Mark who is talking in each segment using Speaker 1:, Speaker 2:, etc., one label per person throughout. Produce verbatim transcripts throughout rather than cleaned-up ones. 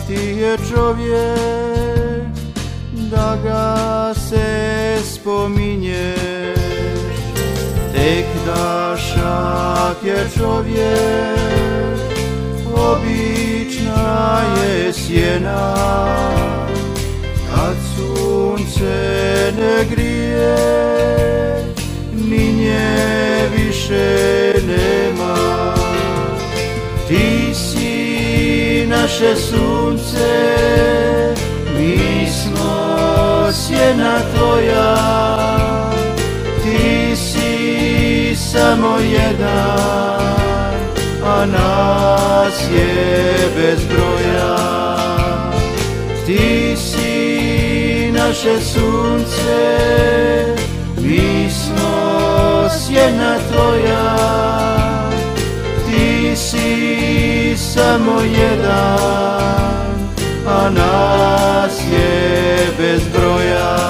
Speaker 1: ti je čovjek, da ga se spominješ. Tek dašak je čovjek, obična je sjena. Kad sunce ne grije, ni nje više nema. Ti si naše sunce, mi smo sjena tvoja. Ti si samo jedan, a nas je bez broja. Ti si naše sunce, mi smo sjena tvoja. Ti si samo jedan, a nas je bez broja.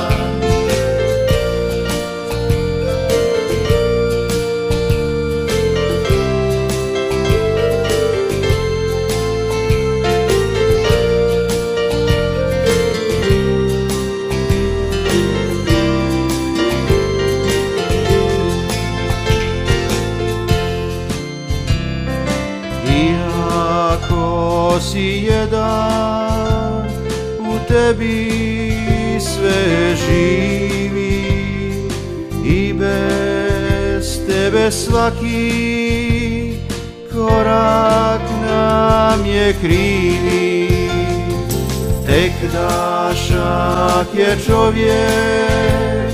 Speaker 1: Iako si jedan, u tebi sve živi, i bez tebe svaki korak nam je krivi. Tek dašak je čovjek,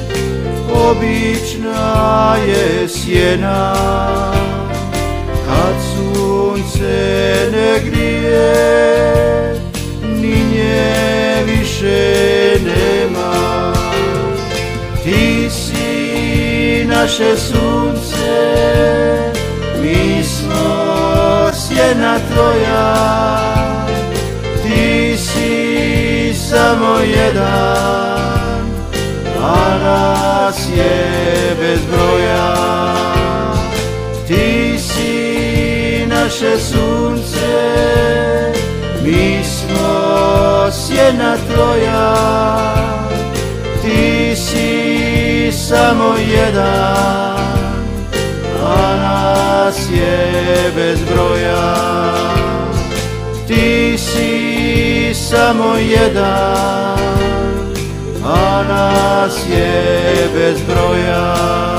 Speaker 1: obična je sjena. Kad sunce ne grije, ni nje više nema. Ti si naše sunce, mi smo sjena tvoja. Ti si samo jedan, a nas je bez broja. Ti si naše sunce, mi smo sjena tvoja. Ti si samo jedan, a nas je bez broja. Ti si samo jedan, a nas je bez broja.